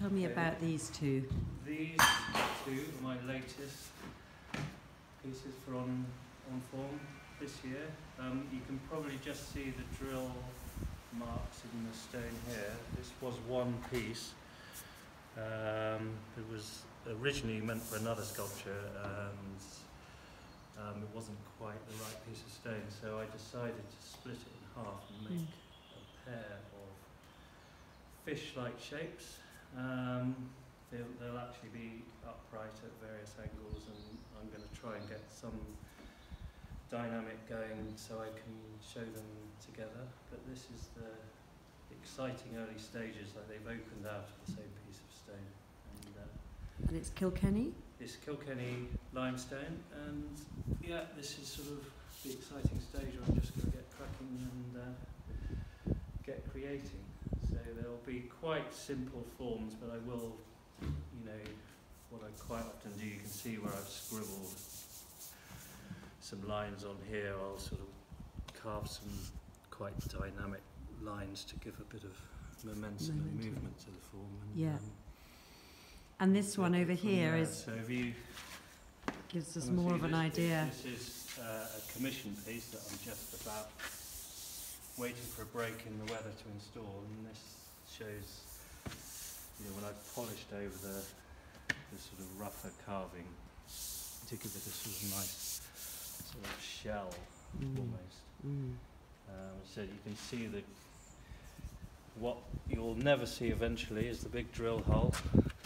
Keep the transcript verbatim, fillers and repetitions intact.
Tell me Okay. about these two. These two are my latest pieces for on, on form this year. Um, you can probably just see the drill marks in the stone here. This was one piece. Um, it was originally meant for another sculpture and um, it wasn't quite the right piece of stone, so I decided to split it in half and make Mm. a pair of fish-like shapes. Um, they'll, they'll actually be upright at various angles, and I'm going to try and get some dynamic going so I can show them together. But this is the exciting early stages, like they've opened out of the same piece of stone. And, uh, And it's Kilkenny? it's Kilkenny limestone, and yeah, this is sort of the exciting stage where I'm just going to get cracking and uh, get creating. So there'll be quite simple forms, but I will, you know, what I quite often do, you can see where I've scribbled some lines on here. I'll sort of carve some quite dynamic lines to give a bit of momentum, Momentum. and movement to the form. And, Yeah. um, And this one over from here there. is So if you gives us come and more see of an this, idea. This is uh, a commission piece that I'm just about waiting for a break in the weather to install, and this shows, you know, when I've polished over the, the sort of rougher carving to give it a sort of nice sort of shell Mm. almost. Mm. Um, so you can see that what you'll never see eventually is the big drill hole.